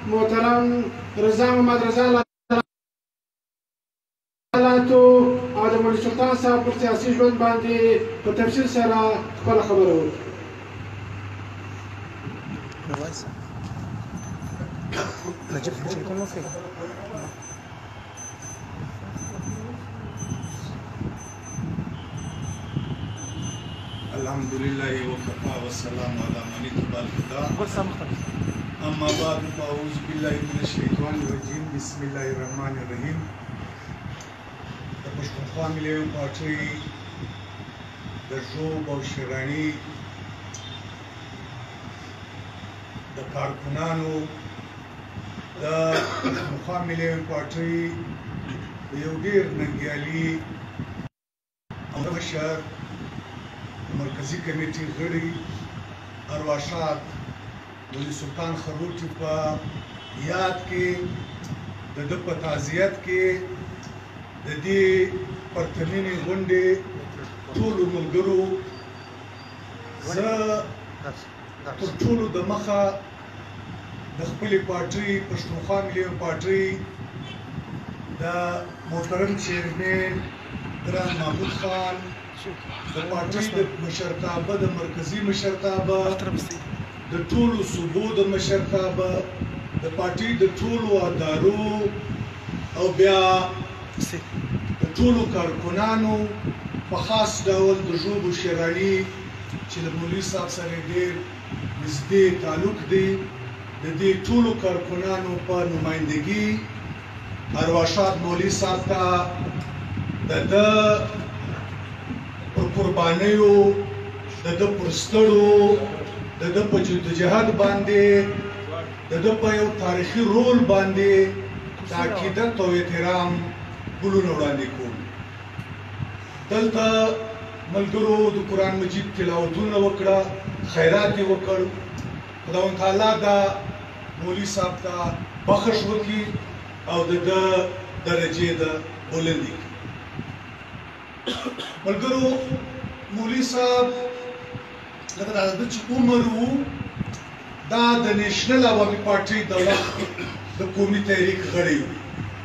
محترم رضا محمد رضا حالاتو او د مولوي سلطان صاحب پر سیاسي ژوند باندې په تفصیل سره خپله خبره وکړي. الحمد لله وكفى والسلام على من اتبع الهدى اما بعد فاعوذ بالله من الشيطان الرجيم بسم الله الرحمن الرحيم. د پښتونخوا ملي پارټۍ د ژوب او شراني د کارکونانو د پښتونخوا ملي پارټۍ یو ډېر ننګیالي او مشر مرکزی کمیټې غړي ارواښاد مولوي سلطان خروټي په یاد کې د ده په تعزیت کې د دې پرتمینې غونډې ټولو ملګرو زه تر ټولو د مخه د خپلې پارټۍ پښتونخوا ملي پارټۍ د محترم چیرمن ګران محمود خان د پارټۍ د مشرتابه د مرکزي مشرتابه د ټولو صوبو د مشرتابه د پارټۍ د ټولو ادارو او بیا د ټولو کارکونانو په خاص ډول د ژوب شراني چې له مولوي صاحب سره ډېر نږدې تعلق دی د دې ټولو کارکونانو په نمایندګي ارواښاد مولوي صاحب ته د ده پر قربانیو د ده پر ستړو د ده په جدوجهد باندې د ده په یو تاریخي رول باندې د عقیدت او احترام ګلونه وړاندې کوم. دلته ملګرو د قرآن مجید تلاوتونه وکړه، خیرات یې وکړ. خداوند تعالی دا مولوي صاحب ته بخښ وکړي او د ده درجې د بلندي کړي. ملګرو مولوي صاحب لکه د ده چې عمر و دا د نیشنل عوامي پارټۍ د وخت د قومي تحریک غړی و.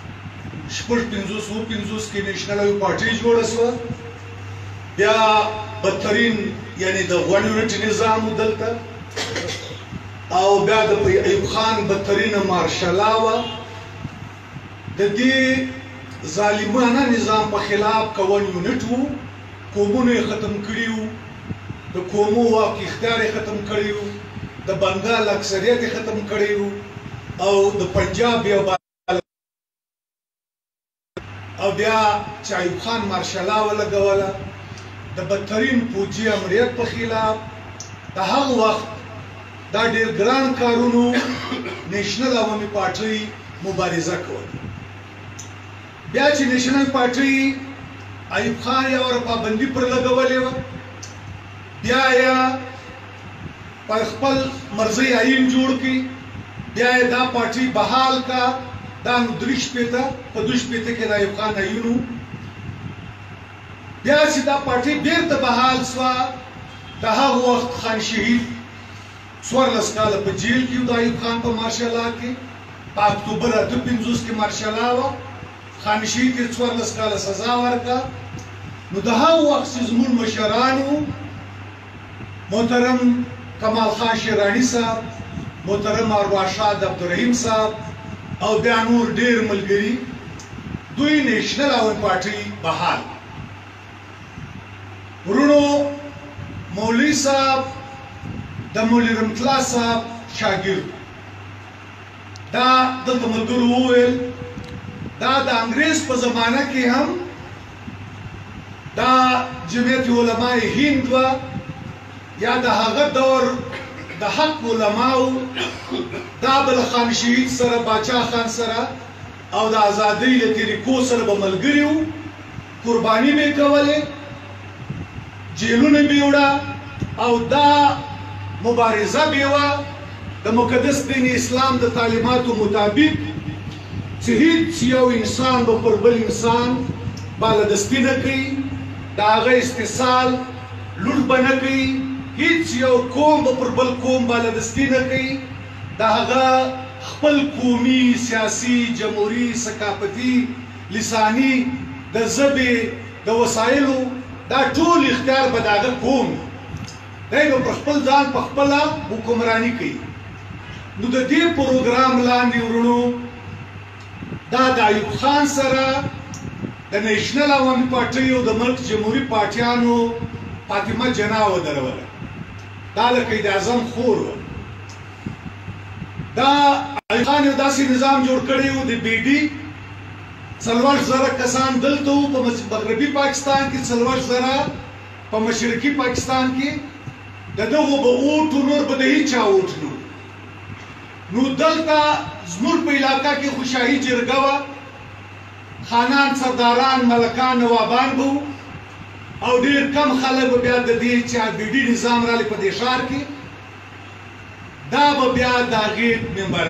1955 کې نیشنل عوامي پارټۍ جوړه شوه. بیا بدترین یعنی د غوړ یونټ نظام و دلته او بیا د ایوب خان بدترینه مارشلا وه. د دې ظالمانه نظام په خلاف کون یونټ و. قومونه یې ختم کړي وو، د قومو واک اختیار یې ختم کړی و، د بنګال اکثریت یې ختم کړی و او د پنجاب یو او بیا چې ایوب خان مارشلا ولګوله د بدترین پوځي امریت په خلاف د هغه وخت دا ډېر ګران کارونو نیشنل عوامي پارټۍ مبارزه کوله. بیا چې نیشنل پارټۍ ایوب خان یې ور پابندي پر لګولې وه، بیا یې پر خپل مرضی آئین جوړ کړي، بیا یې دا پارټۍ بحال کا. دا نو 3 په 2 کې د ایوب خان آئین و. بیا چې دا پارټۍ بیرته بحال سوه د هغه وخت خان شهید 14 کاله په جیل کې و د ایوب خان په مارشلا کې. په اکتوبر 58 کې مارشلا وه، خان شهید ته 14 کاله سزا ورکړه. نو د هغه وخت چې زموږ مشرانو محترم کمال خان شیراني صاحب، محترم ارواښاد عبدالرحیم صاحب او بیا نور ډېر ملګري دوی نیشنل عوامي پارټۍ بحال. ورونو مولوي صاحب د مولوي رحمتالله صاحب شاګرد. دا دلته ملګرو وویل دا د انګریز په زمانه کې هم دا جمعیت علماء هند وه یا د هغه دور د حق علماو دا به له خان شهید سره باچا خان سره او د ازادۍ له طریقو سره به ملګري وو. قرباني به یې کولې، جیلونه به یې وړه او دا مبارزه به یې وه د مقدس دین اسلام د تعلیماتو مطابق چې هیڅ یو انسان به پر بل انسان بالادستي نه کوي، د هغه استحصال لوټ به نه کوي، هیڅ یو قوم به پر بل قوم بالادستي نه کوي، د هغه خپل قومي سیاسي جمهوري ثقافتي لساني د ژبې د وسایلو دا ټول اختیار به د هغه کوم دی به پر خپل ځان په خپله حکمراني کوي نو د دې پروګرام لاندې ورونو دا د ایوب خان سره د نیشنل عوامي پارټۍ او د ملک جمهوري پارټیانو فاطمه جناح ودروله دا د قید اعظم خور وه دا ایوب خان یو داسې نظام جوړ کړی و د بي ډي 40,000 کسان دلته وو په مغربي پاکستان کې 40,000 په مشرقي پاکستان کې د دغو به اوټو نور به د هیچا اوټ نو دلته زموږ په علاقه کې خو شاهي جرګه وه خانان سرداران ملکان نوابان به او ډېر کم خلک به بیا د دې چې بي ډي نظام رالی په دې ښار کې دا به بیا د هغې ممبر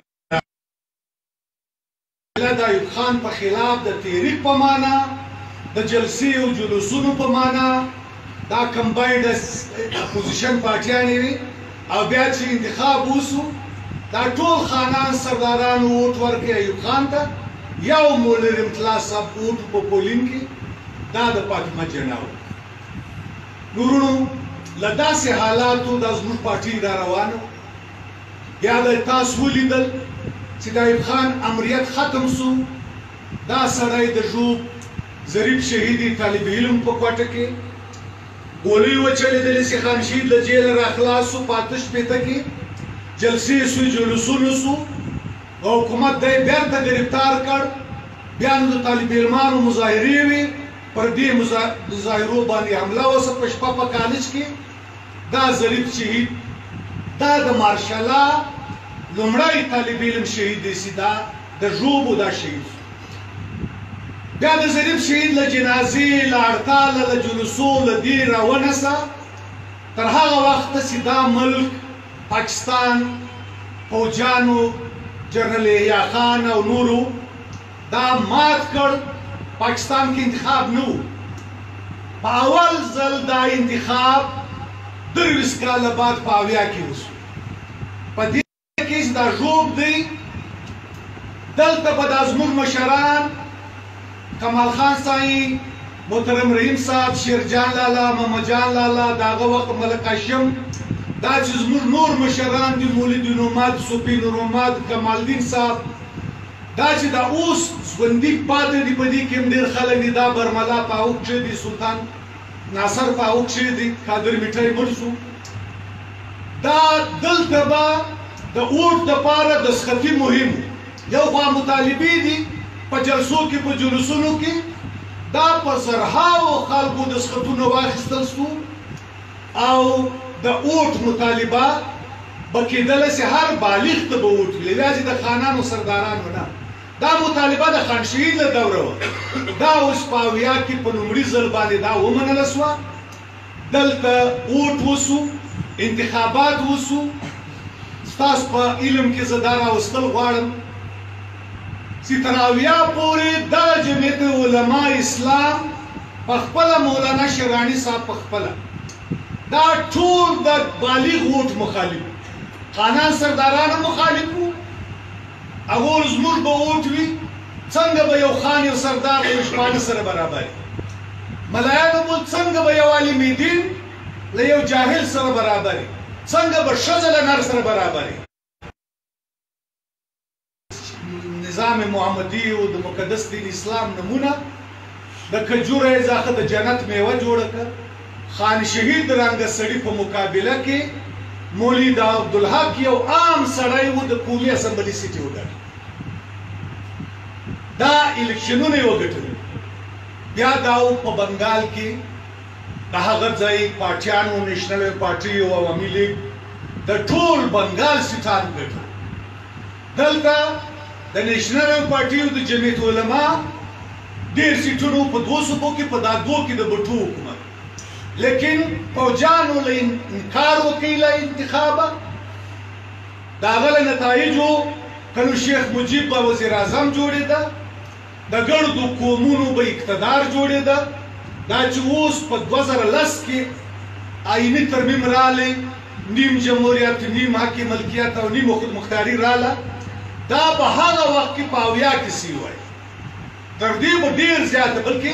د ایوب خان په خلاف د تحریک په معنا د جلسې او جلوسونو په معنا دا کمباینډ اپوزیشن پارټیانې وي او بیا چې انتخاب وسو دا ټول خانان سردارانو ووټ ورکړي ایوب خان ته یو مولر امتیاز صاحب ووټ په پولینګ کې دا د فاطمه جناح و نورونو له داسې حالاتو دا زموږ پارټي را روانه بیا د تاسو ولیدل چې د ایوب خان امریت ختم سو دا سړی د ژوب ظریف شهیدي طالب علم په کوټه کې ګولۍ وچلېدلې چې خان شهید له جیله راخلاص سو په 8 شپېته کې جلسې سوې جلوسونه سو او حکومت دی بیرته ګرفتار کړ بیا نو د طالب علمانو مظاهرې وې پر دې مظاهرو باندې حمله وسه په شپه په کالج کې دا ظریف شهید دا د مارشالا لومړی طالب علم شهید دی چې دا د ژوبو دا شهید بیا د ظریف شهید له جنازې له هړتاله له جلوسو له دې راونسه تر هغه وخته چې دا ملک پاکستان فوجانو جنرال یحیی خان او نورو دا مات کړ پاکستان کې انتخاب نه و په اول ځل دا انتخاب 23 کاله بعد په 80 کې وشو په دې کې چې دا ژوب دی دلته به دا زموږ مشران کمال خان صاحب محترم رحیم صاحب شیرجان لالا محمد جان لالا د هغه وخت ملک هاشم دا چې زموږ نور مشران دي مولوي نعمت صوفي نور محمد کمال الدین صاحب دا چې دا اوس ژوندي پاتې دي په دې کې هم ډېر خلک دي دا برملا فاروق چې دي سلطان ناصر فاروق چې دي قادر میټی مړ شو دا دلته به د اوټ دپاره دسخطي مهم یو خوا مطالبې دي په جلسو کې په جلوسونو کې دا په زرهاو خلکو دسخطونه واخیستل سو او د اوټ مطالبه به کېدله چې هر بالغ ته به اوټ وي یوازې د خانانو سردارانو نه دا مطالبه د خان شهید له دوره وه دا اوس په 80 کې په لومړي ځل باندې دا ومنله سوه دلته اوټ وسو انتخابات وسو ستاسو په علم کې زه دا راوستل غواړم چې تر 80 پورې دا جمعیت علما اسلام په خپله مولانا شیراني صاحب په خپله دا ټول د بالغ ووټ مخالف خانان سرداران مخالف وو هغه زموږ به ووټ وي څنګه به یو خان یو سردار یو شپانه سره برابر ملایانو به څنګه به یو عالم دین له یو جاهل سره برابر څنګه به ښځه له نر سره برابر نظام محمدي او د مقدس دین اسلام نمونه د کجوره ځاخه د جنت میوه جوړه کړ خان شهید رنګ سړی په مقابله کې مولوی دا عبدالحق یو عام سړی و د قومي اسمبلی سیټ وګټل دا الیکشنونه یې وګټل بیا دا په بنګال کې د هغه ځای پارټیانو نیشنل پارټي او عوامي لیگ د ټول بنګال سیټان وګټل دلته د نیشنل پارټي او د جمعیت علما ډېر سیټونو په 200 کې په دا دوه کې د بټو حکومت لیکن فوجانو له انکار وکړي له انتخابه د هغه له نتایجو کله شیخ مجیب به وزیر اعظم جوړېده د ګردو قومونو به اقتدار جوړېده دا چې اوس په 2010 کې آئیني ترمیم رالی نیم جمهوریت نیم حق ملکیت او نیم خودمختاري راله دا به هغه وخت کې په 80 کې سی وای تر دې به ډېر زیاته بلکې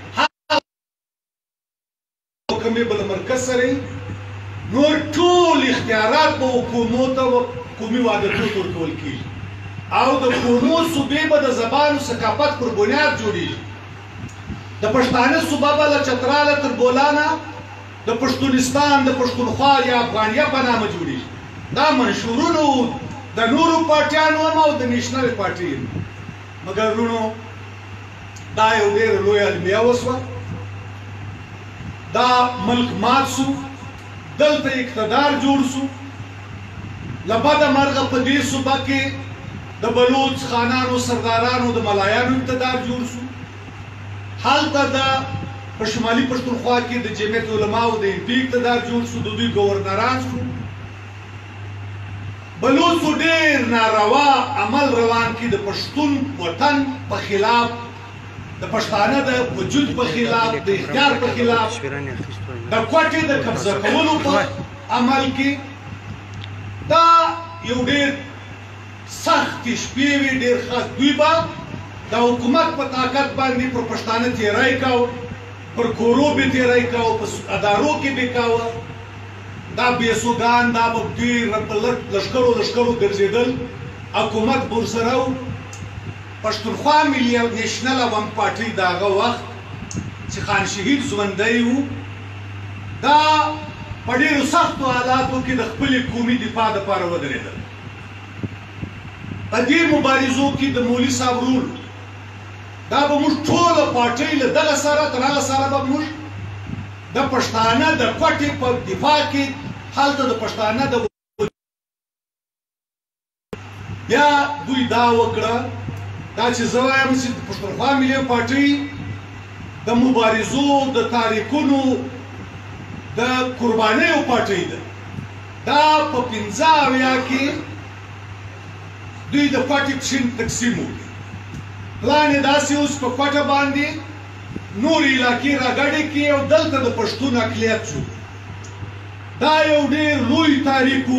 حکومي بل مرکز سره نور ټول اختیارات په حکومت او قومي وحدتونو ورکول کېږي او د قومو صوبې به د زبان او ثقافت پر بنیاد جوړېږي د پښتانه صوبه به له چتراله تر بولانه د پښتونستان د پښتونخوا یا افغانیه په نامه جوړېږي دا منشورونو د نورو پارټیانو هم او د نیشنل پارټي مګر ورونو دا یو ډېره لویه المیه وسوه دا ملک مات سو دلته اقتدار جوړ سو له بده مرغه په دې صوبه کې د بلوچ خانانو سردارانو د ملایانو اقتدار جوړ سو هلته د په شمالي پښتونخوا کې د جمعیت علماو د اقتدار جوړ سو د دوی گورنران سو بلوچو ډېر ناروا عمل روان کې د پښتون وطن په خلاف د پښتانه د وجود په خلاف د اختیار په خلاف د کوټې د قبضه کولو په عمل کې دا یو ډېر سخت شپې وي ډېر خاص دوی به د حکومت په طاقت باندې پر پښتانه تیری کاوه پر کورو به تیری کاوه په ادارو کې به کاوه دا بیسوګان دا به ډېر لښکرو ګرځېدل حکومت ورسره و پښتونخوا ملي او نیشنل عوام پارټي د هغه وخت چې خان شهید ژوندی و دا په ډېرو سختو حالاتو کې د خپلې قومي دفاع دپاره ودرېدل په دې مبارزو کې د مولوي صاحب رول دا به موږ ټوله پارټۍ له دغه سره تر هغه سره به موږ د پښتانه د کوټې په دفاع کې هلته د پښتانه د بیا دوی دا وکړه دا چې زه وایم چې د پښتونخوا ملي پارټۍ د مبارزو د تاریخونو د قربانیو پارټۍ ده دا په 15 کې دوی د کوټې تقسیم وکړي پلان یې داسې اوس په کوټه باندې نور علاقې راګډې کړي او دلته د پښتون اقلیت شو دا یو ډېر لوی تاریخ و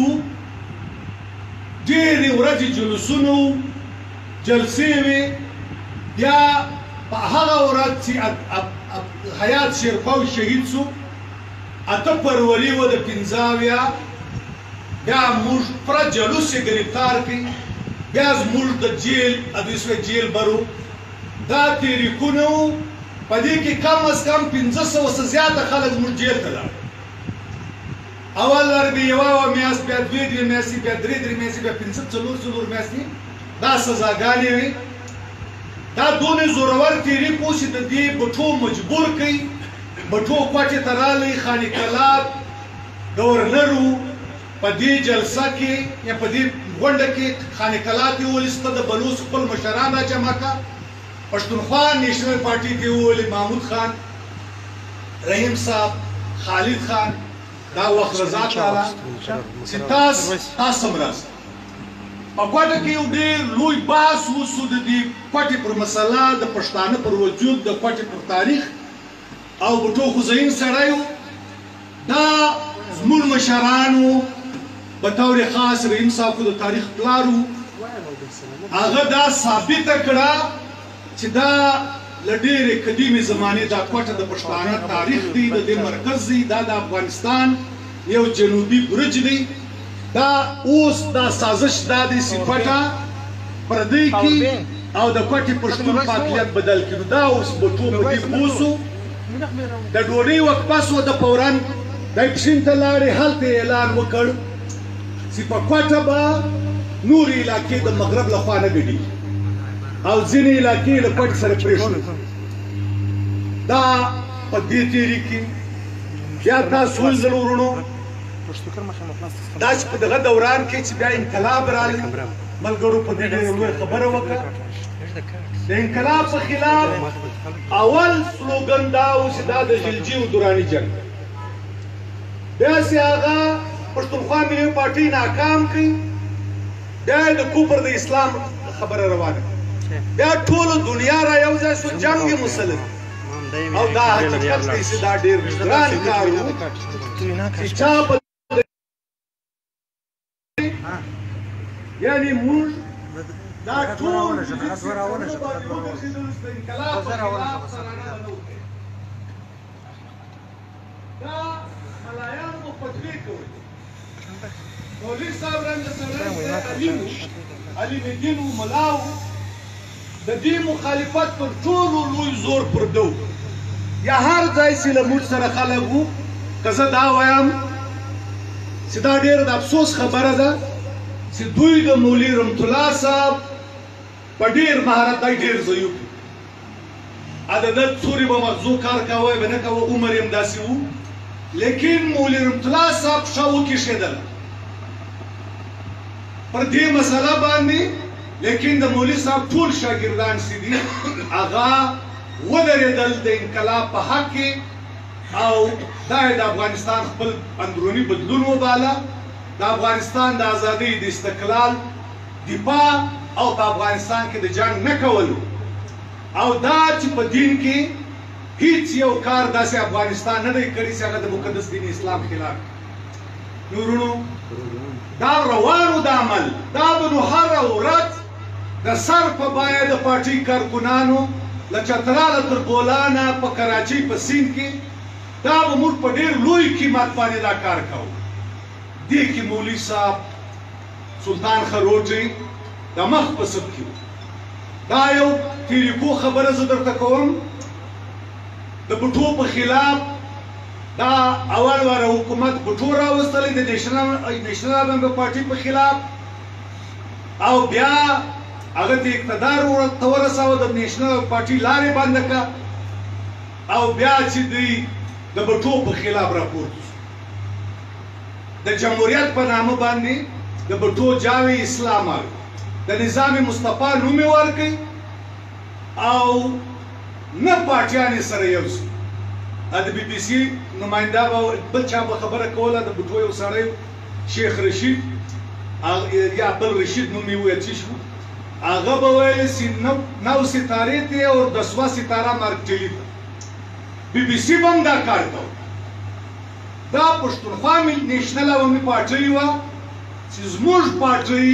ډېرې ورځې جلوسونه جلسې وې بیا په هغه ورځ چې حیات شیرخوا شهید سو 8 فروری و د 15 بیا موږ پر جلوس یې ګرفتار کړي بیا زموږ د جیل ادویسوی جیل برو دا تاریخونه و په دې کې کم از کم 500 څخه زیاته خلک زموږ جیل ته لاړل اول وربي یوه میاشت بیا 2 میاشتې بیا 3 میاشتې بیا 5 میاشتې دا سزاګانې وې دا دونه زورور تحریک و چې د دې بټو مجبور کړي بټو کوټې ته راغلی خاني کلاب ګورنر و په دې جلسه کې یا په دې غونډه کې خاني کلاب ته وویل د بلوچ خپل مشران راجمع کړه پښتونخوا نیشنل پارټي ته وویل محمود خان رحیم صاحب خالد خان دا وخت رضا تعالی چې تاسو مرسته په کوټه کې یو ډېر لوی بحث وسو د دې کوټې پر مسله د پښتانه پر وجود د کوټې پر تاریخ او بټو خوځین سړی دا زموږ مشرانو په طور خاص رحیم صاحب د تاریخ پلارو هغه دا ثابته کړه چې دا له ډېرې قدیمې زمانې دا کوټه د پښتانه تاریخ دی د دې مرکز دی دا د افغانستان یو جنوبي برج دی دا اوس دا سازش دا دی صفته پردی کې او د کوټې پښتون فعالیت بدل کړي دا اوس بټو په دې بوسو د ډوډۍ وخت پاسو د فوران د اکشن ته لاړې هلته اعلان وکړ چې په کوټه به نور علاقې د مغرب له خوا نه ګډي او ځینې علاقې له کوټې سره پرېښودل دا په دې تیری کې بیا تاسو ولزل ورونو دا چې په دغه دوران کې چې بیا انقلاب راغلی ملګرو په دې ډېره لویه خبره وکړه د انقلاب په خلاف اول سلوګن دا و چې دا د خلجي او دراني جنګ بیا چې هغه پښتونخوا ملي پارټۍ ناکام کړي بیا د کفر د اسلام خبره روانه بیا ټول دنیا را یو ځای شو جنګ مسلط او دا حقیقت دی چې دا ډېر ګران کار و چې چا یعنی موږ دا ټول د انقلاب په خلاف ترانه نه وکړي. دا ملایانو مو فتوې کولې. مولوي صاحب رنګ سړی علي الدین و ملا و. د دې مخالفت پر ټولو لوی زور پر ده و. یا هر ځای چې له موږ سره خلک وو، که زه دا وایم چې دا ډېره د افسوس خبره ده چې دوی د مولوي رحمت الله صاحب په ډېر مهارت دی ډېر ضعیف و. د ده څورې به مغزو کار کوی به نه کوه، عمر یې همداسې و. لیکن مولوي رحمت الله صاحب ښه وکېښېدله پر دې مسله باندې. لیکن د مولوي صاحب ټول شاګردان چې دي هغه ودرېدل د انقلاب په حق کې، او دا یې د افغانستان خپل اندروني بدلون وباله، د افغانستان د ازادۍ د استقلال دفاع او په افغانستان کې د جنګ نه کولو، او دا چې په دین کې هیڅ یو کار داسې افغانستان نه دی کړی چې هغه د مقدس دین اسلام خلاف. نورونو دا روانو د عمل دا به نو هره ورځ د سر په بیه د پارټۍ کارکونانو له چتراله تر بولانه په کراچۍ په سیند کې دا به موږ په ډېر لوی قیمت باندې دا کار کوو. دې کې مولوي صاحب سلطان خروټي د مخ په سب کې و. دا یو تیریکو خبره زه درته کوم. د بوټو په خلاف دا اول واره حکومت بوټو راوستلی د نیشنل پارټۍ په خلاف، او بیا هغه ته اقتدار ورته ورساوه، د نیشنل پارټۍ لارې بنده کړه، او بیا چې دوی د بوټو په خلاف راپورته شو. د جمهوریت په نامه باندې د بوټو جاوې اسلام آوي، د نظام مصطفی نوم یې ورکړي، او نه پارټیان یې سره یو شي. د بي بي سي نماینده به بل چا به خبره کوله، د بوټو یو سړی شیخ رشید یا بل رشید نوم یې ویل چې شو، هغه به ویل چې 9 ستارې ته او 10 ستاره مارکټلي ته. بي بي سي به هم دا کار کوي. دا پښتونخوا نیشنل عوامي پارټۍ وه چې زموږ پارټۍ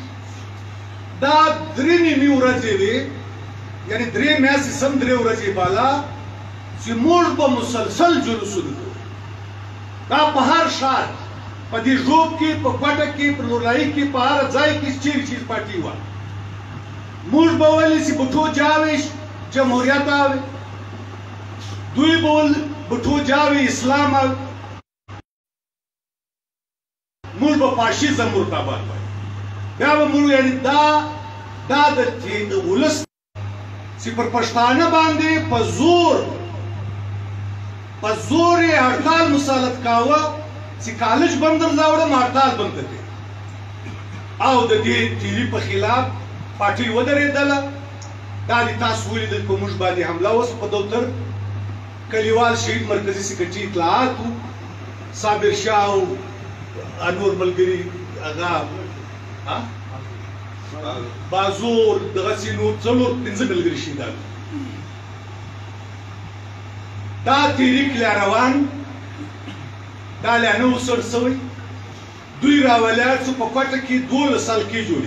دا 3 نیمې ورځې وې، یعنې 3 میاشتې سم 3 ورځې بالا چې موږ به مسلسل جلوسونه کوو. دا په هر ښار، په دې ژوب کې، په کوټه کې، په نورلایي کې، په هر ځای کې چیرې چې پارټۍ وه، موږ به ویلې چې بوټو جاوې جمهوریت آوي، دوی به ویل بوټو جاوې اسلام آوي، موږ به فاشیزم مرتبط وایو. بیا به موږ یعنې دا د ولس چې پر پښتانه باندې په زور یې هړتال مسلط کاوه چې کالج بند درځاوړم، هړتال بند کړي، او د دې تیري په خلاف پارټۍ ودرېدله. دا دې تاسو ولیدل په موږ باندې حمله وسوه. په دفتر کلیوال شهید مرکزي سکرټري اطلاعات و، صابر شاه او انور ملګري هغه بازور دغسې نور 4-5 ملګري شهیدان. دا تحریک لا روان، دا لا نه و سر سوی. دوی راولاړ شو، په کوټه کې 12 حلقې جوړې،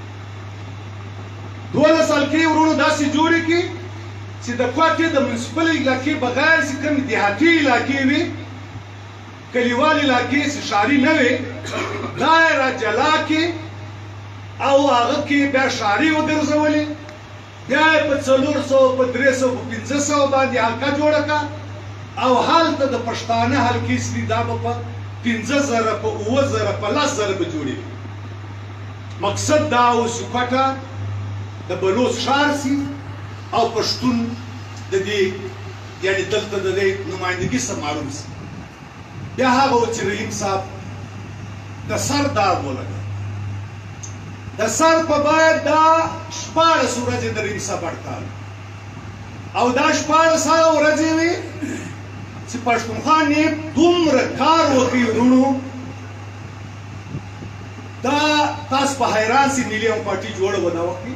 12 حلقې ورونو داسې جوړې کړي چې د کوټې د منسپل علاقې بغیر چې کوم دیهاتي علاقې وي، کلیوال علاقې چې ښاري نه وي، دا یې را جلا کړي او هغه کې بیا ښاري وګرځولې. بیا یې په 400 په 300 په 500 باندې حلقه جوړه کړه، او هلته د پښتانه حلقې چې دا به په 50,000 په 7,000 په 10,000 به جوړې. مقصد دا و چې کوټه د بلوڅ ښار سي او پښتون د دې یعنې دلته د دې نمایندګي سره معلوم سي. بیا هغه و چې رحیم صاحب د سر داغ ولګه. د سر په باید دا 14 ورځې د رحیم صاحب هړتال، او دا 14 ورځې وې چې پښتونخوا نه دومره کار وکړي. ورونو دا تاسو په حیران سي ملي پارټي جوړه ونه وکړي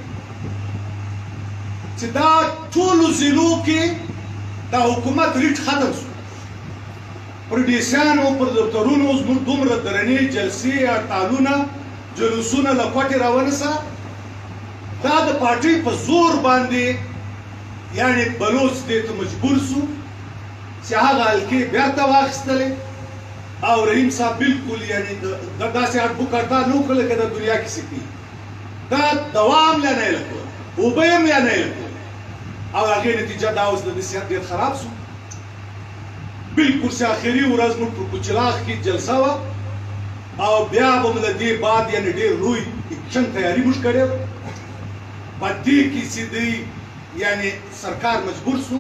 چې دا ټولو ضلعو کې دا حکومت ریټ ختم شو. پر ډیسیانو پر دفترونو زموږ دومره درنې جلسې هړتالونه جلوسونه له کوټې راونیسه دا د پارټۍ په زور باندې یعنی بلوڅ دې ته مجبور سو چې هغه حلقې بیرته واخیستلې او رحیم صاحب بالکل یعنی داسې اډوکاټا نه وکړل لکه د دنیا کیسې کوي دا دوام لا نه لکه اوبه یې لا نه لکه او هغې نتیجه دا اوس د دې صحت ډېر خراب سو بالکل چې آخري ورځ موږ په کوچراغ کې جلسه وه او بیا به مو د دې بعد یعنې ډېر لوی اکشن تیاري موږ کړې وه په دې کې چې دوی یعنې سرکار مجبور سو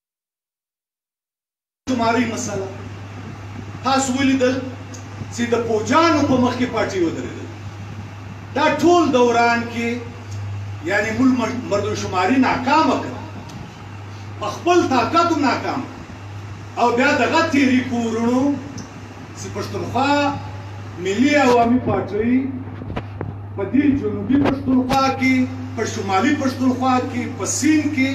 شماري مسله تاسو ولیدل چې د پوجانو په مخ کې پارټي ودرېدل دا ټول دوران کې یعنې موږ مردمشماري ناکامه کړه په خپل طاقت هم ناکامه او بیا دغه تېري کورونو چې پښتونخوا ملي عوامي پارټۍ په دې جنوبي پښتونخوا کې په شمالي پښتونخوا کې په سیند کې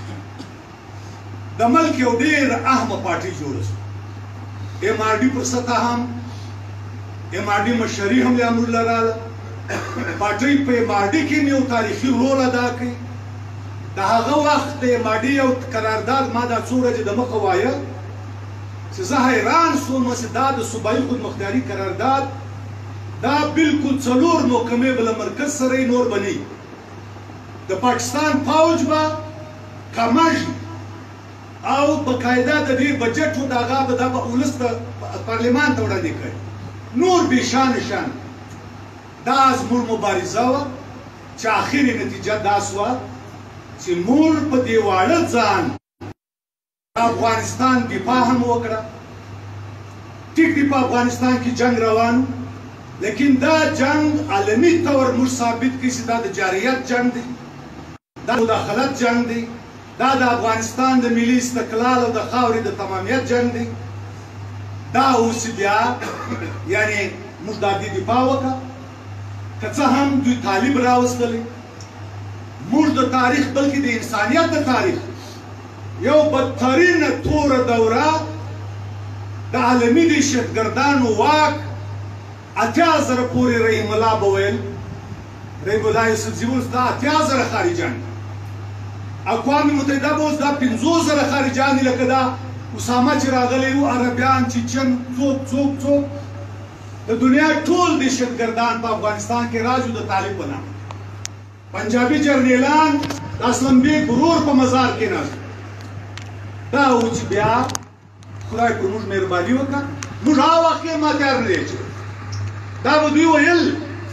د ملک یو ډېر اهمه پارټۍ جوړه شوه ایم آر ډي پر سطح هم ایم آر ډي مشري هم له امرالله راغله پارټۍ په ایم آر ډي کې هم یو تاریخي رول ادا کوي د هغه وخت د ایم آر ډي یو قرارداد ما دا څو ورځې دمخه وایه چې زه حیران سوم چې دا د صوبایي خودمختاري قرارداد دا بالکل 4 محکمې به له مرکز سره یې نور به نه د پاکستان فوج به کمژي او بقاعده د دې بجټ و د هغه به دا به ولس ته پارلمان ته وړاندې کړي نور بې شانه شان دا زموږ مبارزه وه چې آخري نتیجه دا سوه چې موږ په دې واړه ځان افغانستان دفاع هم وکړه ټیک دی په افغانستان کې جنگ روان لیکن دا جنگ عالمي طور موږ ثابت کړي چې دا د جارحیت جنگ دی دا مداخلت جنگ دی دا د افغانستان د ملي استقلال او د خاورې د تمامیت جنگ دی دا اوس بیا یعنی موږ د دې دفاع وکړه که څه هم دوی طالب راوستلی موږ د تاریخ بلکې د انسانیت د تاریخ یو بدترینه توره دوره د عالمي دهشتګردانو واک 80,000 پورې رحیم الله به ویل رحیم الله یوسفزي اوس دا 80,000 خارجان اقوام متحده به اوس دا 50,000 خارجان دي لکه دا اسامه چې راغلی و عربیان چیچن څوک د دنیا ټول دهشتګردان په افغانستان کې راځو د طالب په نامه پنجابي جرنیلان د اسلم بیگ ورور په مزار کې ناست دا و چې بیا خدای پر موږ مهرباني وکړه موږ هغه وخت کې ما تیار نه دی چې دا به دوی ویل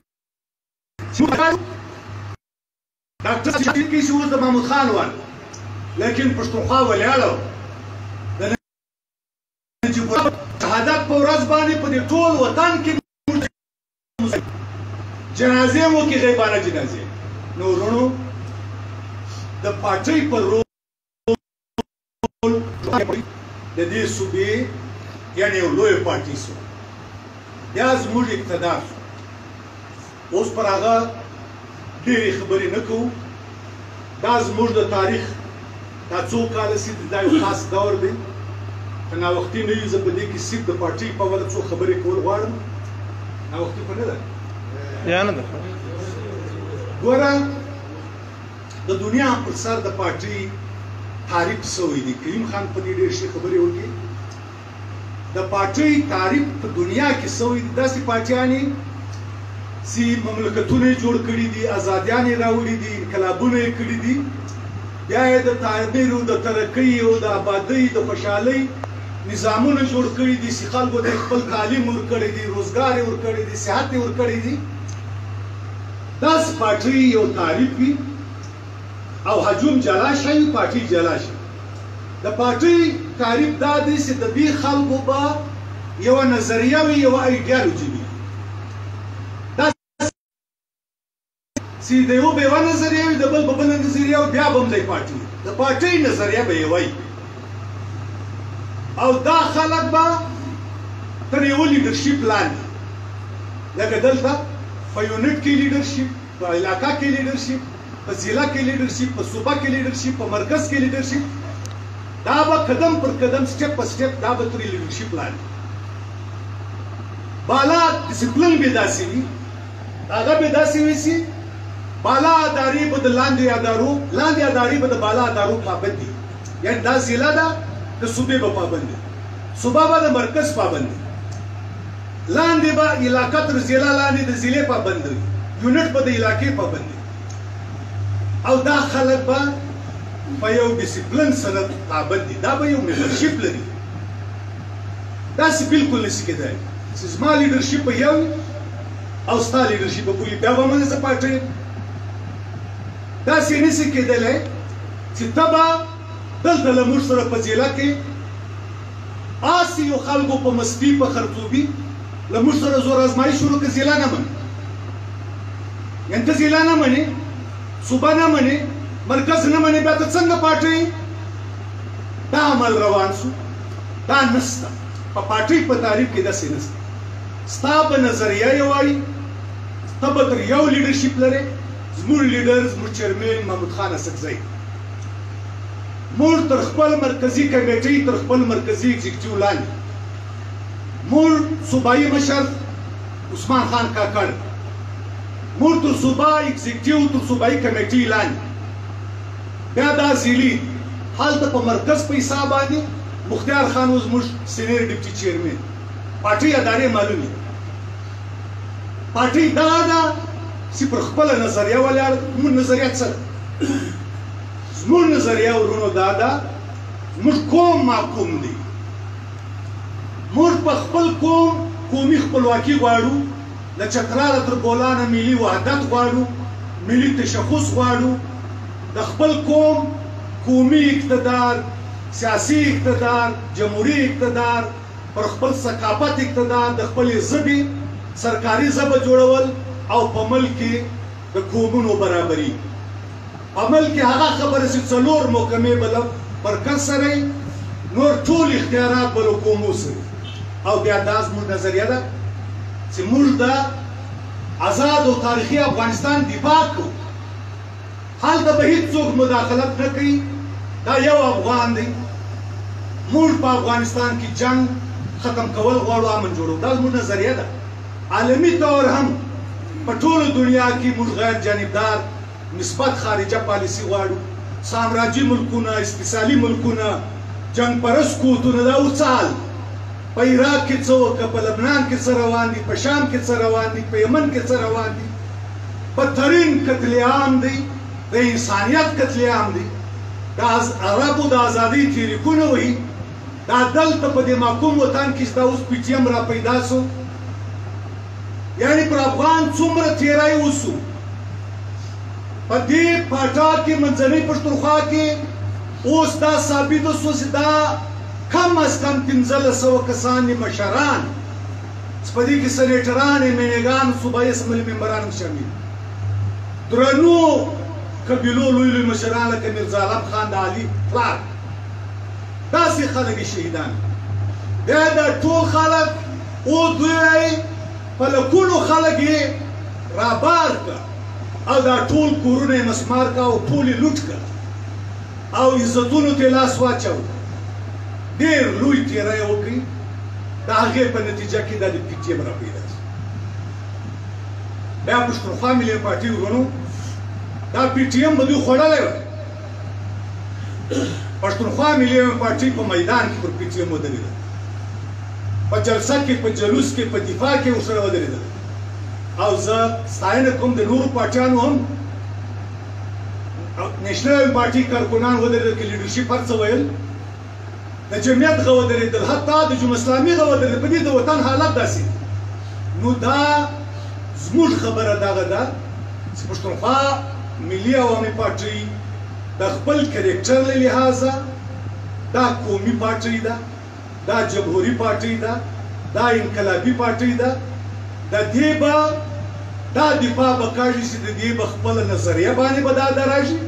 ډاکټر شهید کې چې اوس د محمود خان وال لیکن پښتونخوا ولیاړه شهادت په ورځ باندې په دې ټول وطن کې جنازې مو کې غیبانه جنازې نو ورونو د پارټۍ پر رول د دې صوبې یعنې یو لویه پارټي سو بیا زموږ اقتدار سو اوس پر هغه ډېرې خبرې نه کوو دا زموږ د تاریخ دا څو کاله سي دا یو خاص دور دی که ناوختي نه وي زه په دې کې صرف د پارټۍ په وله څو خبرې کول غواړم ناوختي خو نه ده یا نه ده ګوره د دنیا پر سر د پارټۍ تعریف سوی دی کریم خان په دې ډېر ښې خبرې وکړي د پارټۍ تعریف په دنیا کې سوی دی داسې پارټیانې چې مملکتونه یې جوړ کړي دي ازادیان یې راوړي دي انقلابونه یې کړي دي بیا یې د تعمیر او د ترقۍ او د آبادۍ د خوشحالۍ نظامونه جوړ کړي دي چې خلکو ته خپل تعلیم ورکړی دي روزګار یې ورکړی دي صحت یې ورکړی دي داسې پارټۍ یو تعریف وي او هجوم جلا شي پارټۍ جلا شي د پارټۍ تعریف دا دی چې د دې خلکو به یوه نظریه وي یوه ایډیالوجي وي چې د یو به یوه نظریه وي د بل به بله نظریه وي بیا به هم دی پارټۍ د پارټۍ نظریه به یوه وي او دا خلک به تر یوه لیډرشپ لاندې لکه دلته په یونټ کې لیډرشپ په علاقه کې لیډرشپ په ضلع کې لیډرشپ په صوبه کې لیډرشپ په مرکز کې لیډرشپ دا به قدم پر قدم سټپ په سټپ دا به تر لیډرشپ لاندې بالا ډسپلین به داسې وي هغه به داسې وي چې بالا ادارې به د لاندې ادارې به د بالا ادارو پابند دي. یعنې دا ضلع ده د صوبې به پابند دي، صوبه به د مرکز پابند دي، لاندې به علاقه تر ضلع لاندې د ضلع پابند وي، یونټ به د علاقې پابند وي. او دا خلک به په یو ډیسپلن سره پابند دي. دا به یو لیډرشپ لري. داسې بالکل نشي کېدای چې زما لیډرشپ به یو او ستا لیډرشپ به بل بیا به منځ ته پاټې. داسې نشي کېدلی چې ته به دلته له موږ سره په ضلع کې آسې یو خلکو په مستي په خرطوبي له موږ سره زور ازمایي شروع کړه. ضلع نه منې، یعنې ته ضلع نه منې، صوبه نه منې، مرکز نه منې، بیا ته څنګه پاټې؟ دا عمل روان شو. دا نسته په پاټۍ په تعریف کې داسې نسته. ستا په نظریه یې وایي، ته به تر یو لیډرشپ لرې. زموږ لیډر زموږ چیرمین محمود خان اسکزی، موږ تر خپل مرکزي کمیټۍ تر خپل مرکزي اگزیکټیو لاندې، موږ صوبایي مشر عثمان خان کاکړ، موږ تر صوبا اگزیکټیو تر صوبایي کمیټۍ لاندې، بیا دا ضلعي هلته په مرکز په حساب باندې مختار خان اوس زموږ سینیر ډیپټي چیرمین. پارټۍ ادارې معلومې. پارټۍ دا ده چې پر خپله نظریه ولاړ. زموږ نظریه څه ده؟ زموږ نظریه ورونو دا ده، زموږ قوم محکوم دی. موږ په خپل قوم قومي خپلواکي غواړو، له چتراله تر بولانه ملي وحدت غواړو، ملي تشخص غواړو، د خپل قوم قومي اقتدار، سیاسي اقتدار، جمهوري اقتدار، پر خپل ثقافت اقتدار، د خپلې ژبې سرکاري ژبه جوړول او په ملک کې د قومونو برابري. په ملک کې هغه خبره چې 4 محکمې به له مرکز سره نور ټول اختیارات به له قومو سره. او بیا دا زموږ نظریه ده چې موږ د آزاد او تاریخي افغانستان دفاع کوو. هلته به هېڅوک مداخلت نه کوي. دا یو افغان دی. موږ په افغانستان کې جنگ ختم کول غواړو، امن جوړو. دا زموږ نظریه ده. عالمي طور هم په ټوله دنیا کې موږ غیر جانبدار نسبت خارجه پالیسي غواړو. سامراجي ملکونه، استثالي ملکونه، جنگ پرست قوتونه دا اوس څه حال؟ په عراق کې څه وکړه، په لبنان کې څه روان دي، په شام کې څه روان دي، په یمن کې څه روان دي. بدترین قتل عام دی، د انسانیت قتل عام دی. د عربو د ازادۍ تحریکونه وایي دا دلته په دې محکوم وطن کې دا اوس پی ټي ایم را پیدا سو. یعنې پر افغان څومره تیری وسو. په دې پاټا کې منځنۍ پښتونخوا کې اوس دا ثابته سو چې دا کم از کم 1500 کسان دي مشران، چې په دې کې سنیټران، امیګان، صوبایي اسمبلي ممبران هم شامل. درنو قبیلو لوی لوی مشران لکه میرزا علم خان د علي پلار، داسې خلک یې شهیدان. بیا دا ټول خلک او دوی په لکونو خلک یې رابار کړه او دا ټول کورونه یې مسمار کړه او ټول یې لوټ کړه او عزتونو ته لاس واچوه. ډېر لوی تیری وکړي. د هغې په نتیجه کې دا د پي ټي ایم را پیدا شو. بیا پښتونخوا ملي پارټي ورونو دا پی ټي ایم به دوی خوړلی وی. پښتونخوا ملي پارټي په میدان کې پر پی ټي ایم ودرېده، په جلسه کې، په جلوس کې، په دفاع کې ورسره ودرېدل. او زه ستاینه کوم د نورو پارټیانو هم. نیشنل پارټي کارکنان ودرېدل کې لیډرشپ هر څه ویل، د جمعیت غه ودرېدل، حتی د جمهوریت اسلامي غه ودرېدل. په دې د وطن حالت داسې. نو دا زموږ خبره دغه ده چې پښتونخوا ملي عوامي پارټۍ د خپل کرکټر له لحاظه دا قومي پارټۍ ده، دا جمهوري پارټۍ ده، دا انقلابي پارټۍ ده. د دې به دا دفاع به کوي چې د دې به خپله نظریه باندې به دا راشي.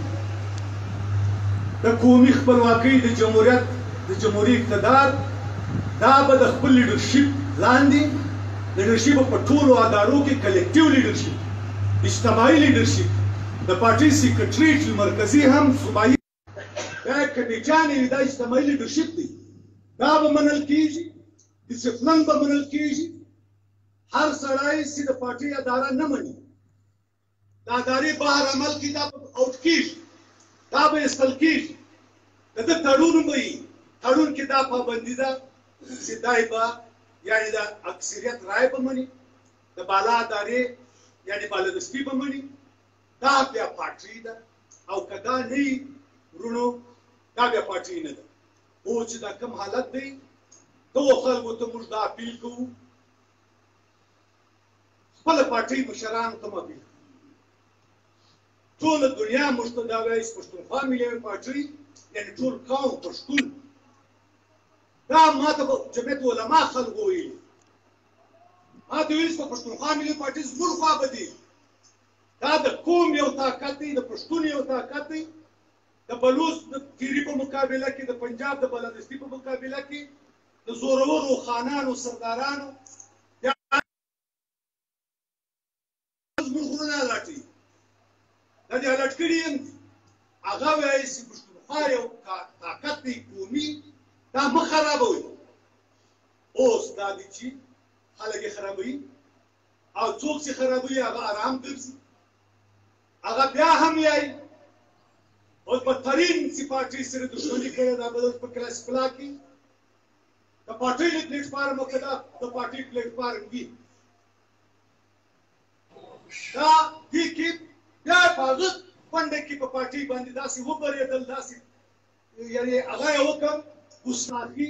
د قومي خپلواکۍ، د جمهوریت، د جمهوري اقتدار، دا به د خپل لیډرشپ لاندې، لیډرشپ په ټولو ادارو کې کلیکټیو لیډرشپ، اجتماعي لیډرشپ، د پارټۍ سیکرټریټ مرکزي هم صوبایي دا کمیټیانې دا اجتماعي لیډرشپ دی. دا به منل کېږي، ډسپلن به منل کېږي. هر سړی چې د پارټۍ اداره نه مني د ادارې بهر عمل کې دا اوټ کېږي، دا به ایستل کېږي، د ده تړون به وي، تړون کې دا پابندي ده چې دی به یعنې د اکثریت رایې به مني، د بالا ادارې یعنې بالادستي به مني، دا بیا پارټي ده. او که دا نه وي وروڼو دا بیا پارټي نه ده. او چې دا کوم حالت دی دغو خلکو ته موږ دا اپیل کوو، خپله پارټۍ مشرانو ته م اپیل کوو، ټوله دنیا موږ ته دا وایي چې پښتونخوا ملي پارټۍ یعنې ټول قوم پښتون، دا ما ته په جمعیت علما خلکو ویلي، ما ته ویلي چې په پښتونخوا ملي پارټۍ زموږ خوا به دی. دا د قوم یو طاقت دی، د پښتون یو طاقت دی، د بلوچ د تیري په مقابله کې، د پنجاب د بالادستي په مقابله کې، د زورورو خانانو سردارانو زموږ غرونه الټوي، دا دې الټ کړي یم دي. هغه وایي چې پښتونخوا یو طاقت دی قومي، دا مه خرابوئ. اوس دا دی چې خلک یې خرابوي، او څوک چې خرابوي هغه آرام ګرځي، هغه بیا هم یایي او بدترین چې پارټۍ سره دښمني کړې ده به په کلاس پلا کې د پارټۍ له پلیټفارم او که دا د پارټۍ پلیټفارم وي، دا دې کې بیا په هغه کونډه کې په پارټۍ باندې داسې وبرېدل، داسې یعنې هغه یې وکړ ګستاخي،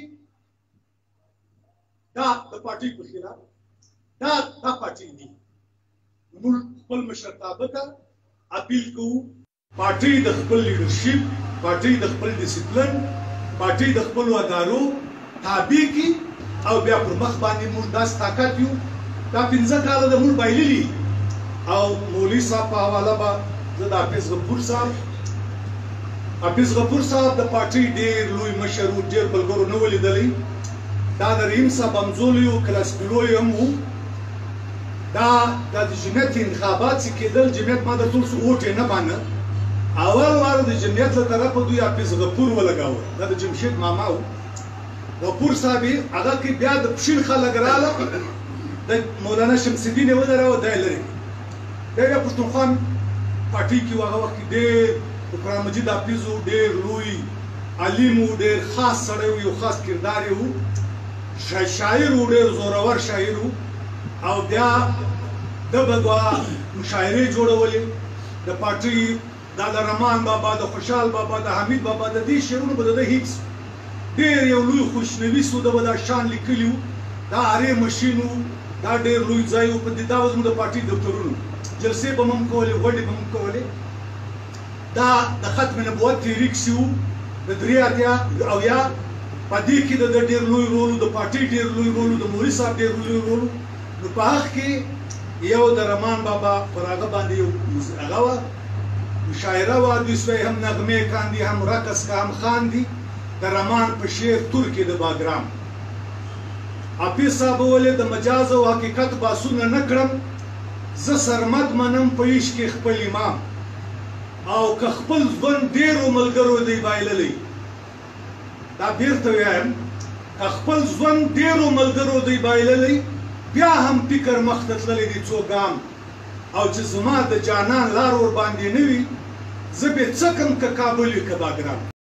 دا د پارټۍ په خلاف دا پارټۍ دي. موږ خپل مشرتابه ته اپیل کوو، پارټۍ د خپل لیډرشپ، پارټۍ د خپل ډسپلن، پارټۍ د خپلو ادارو تابع کړي او بیا پر مخ باندې موږ داسې طاقت یو. دا 15 کاله د موږ بایللي او مولوي صاحب په حواله به زه د حافظ غفور صاحب د پارټۍ ډېر لوی مشر و، ډېر ملګرو نه و لیدلی. دا د رحیم صاحب همزولی و، کلاسپلو یې هم و. دا د جمعیت انتخابات چې کېدل، جمعیت ما درته وویل اوټ یې نه بانه، اول وار د جمعیت له طرفه دوی حافظ غفور ولګاوه، دا د جمشید ماما و. غفور صاحب یې هغه کې بیا د پښین خلک راغله، د مولانا شمس الدین یې ودراوه، دا یې لرې کړ. دا بیا پښتونخوا پارټۍ کې و، هغه وخت کې ډېر د قرآن مجید حافظ و، ډېر لوی عالم و، ډېر خاص سړی و، یو خاص کردار یې و، شاعر و، ډېر زورور شاعر و. او بیا د به دوه مشاعرې جوړولې د پارټۍ، دا د رحمان بابا، د خوشحال بابا، د حمید بابا، د دې شعرونه به د ده هیڅ ډېر یو لوی خوشنویس و، د به دا شان لیکلي و، دا ارې مشین و، دا ډېر لوی ځای و. په دې دا زموږ د پارټۍ دفترونه، جلسې به مو هم کولې، غونډې به مو کولې. دا د ختم نبوت تحریک چې و د 83 په دې کې د ده ډېر لوی رول و، د پارټۍ ډېر لوی رول و، د مولوي صاحب ډېر لوی رول و. نو په هغه کې یو د رحمان بابا پر هغه باندې یو هغه وه مشاعره وه، دوی سوی هم نغمې کاندي، هم رقص که هم خاندي، د رحمان په شعر تور کې د باګرام. حافظ صاحب وویل د مجاز او حقیقت باسونه نه کړم، زه سرمد منم په عشق کې خپل امام، او که خپل ژوند ډېرو ملګرو دی بایللی. دا بیرته وایم، که خپل ژوند ډېرو ملګرو دی بایللی، بیا هم فکر مخ ته تللی دی څو ګام، او چې زما د جانان لار ور باندې نه وي، زه بې څه کم که کابل وي که باګرام.